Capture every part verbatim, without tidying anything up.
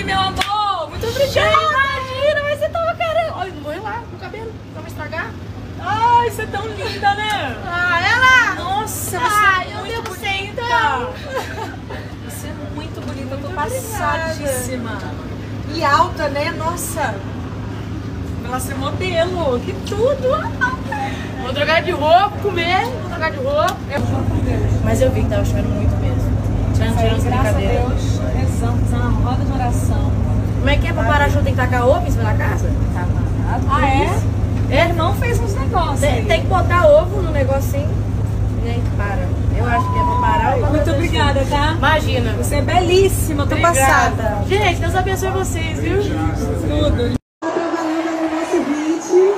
meu amor, muito obrigada. Imagina, mas você tava querendo. Olha, não vou ir lá no cabelo, não vai estragar. Ai, você é tão linda, né? Ah, ela! Nossa, ah, você é eu muito devo bonita. ser então. Você é muito bonita, eu tô Muito passadíssima. E alta, né? Nossa. Ela ser modelo, que tudo. Vou trocar de roupa, comer, vou trocar de roupa. Mas eu vi que tava chovendo muito mesmo. Tirando, tirando essa Graças a brincadeira. Deus, rezamos, fazendo uma roda de oração. Como é que é pra parar chuva? Tem que tacar ovo em cima da casa? Tá amarrado. Ah, é? Meu irmão fez uns negócios. Tem, aí. tem que botar ovo no negocinho. Gente, para. Eu acho que é pra parar o Muito obrigada, tá? Imagina. Você é belíssima, tô Obrigada. passada. Gente, Deus abençoe vocês, viu? Tudo. Tá trabalhando no nosso hit,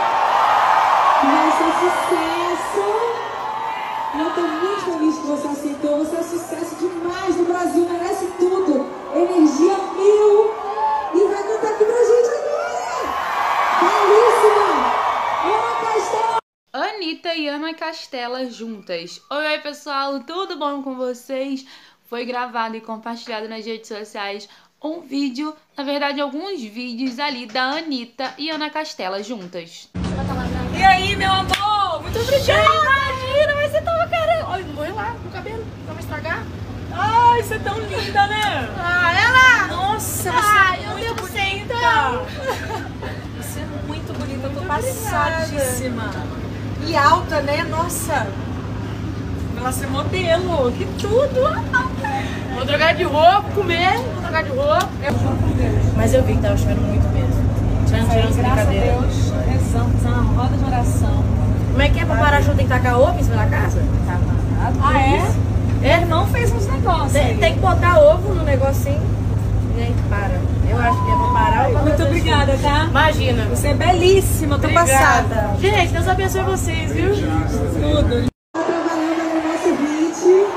que vai ser sucesso. E eu tô muito feliz que você aceitou. Você é sucesso demais no Brasil, merece tudo. Energia mil. E vai cantar aqui pra gente agora. Belíssima. Ana Castela. Anitta e Ana Castela juntas. Oi, oi pessoal, tudo bom com vocês? Foi gravado e compartilhado nas redes sociais um vídeo, na verdade alguns vídeos ali da Anitta e Ana Castela juntas. E aí, meu amor, muito obrigada. Imagina, mas você tava querendo. Olha, não vou ir lá no cabelo, não vai estragar. Ai, você é tão linda, né? Ah, ela! Nossa, você ah, é eu muito devo ser bonita. então. Você é muito bonita, eu tô Muito passadíssima. E alta, né? Nossa. Ela ser modelo, que tudo. Vou trocar de roupa, comer, vou trocar de roupa. Mas eu vi que tava chovendo muito mesmo. Tirando, tirando essa Graças a brincadeira. Deus, rezamos, fazendo uma roda de oração. Como é que é pra parar chuva? Tem que tacar ovo em cima da casa? Tá amarrado. Ah, é? Meu irmão fez uns negócios. Tem, aí. tem que botar ovo no negocinho. Gente, para. Eu acho que é pra parar o Muito obrigada, tá? Imagina. Você é belíssima, tô passada. Gente, Deus abençoe vocês, viu? Tudo. Tá trabalhando no nosso hit,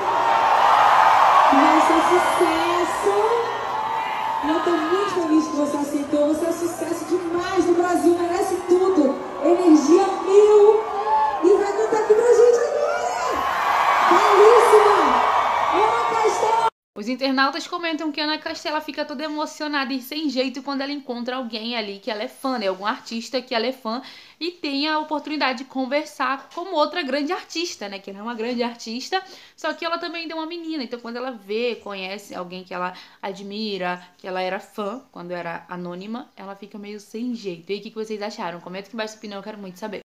que vai ser sucesso. E eu tô muito feliz que você aceitou. Você é sucesso demais no Brasil, merece tudo. Energia mil. E vai cantar aqui pra gente agora. Belíssima. Ana Castela. Os internautas comentam que Ana Castela fica toda emocionada e sem jeito quando ela encontra alguém ali que ela é fã, né? Algum artista que ela é fã e tem a oportunidade de conversar como outra grande artista, né? Que ela é uma grande artista, só que ela também ainda é uma menina. Então quando ela vê, conhece alguém que ela admira, que ela era fã quando era anônima, ela fica meio sem jeito. E aí, o que vocês acharam? Comenta aqui embaixo sua opinião, eu quero muito saber.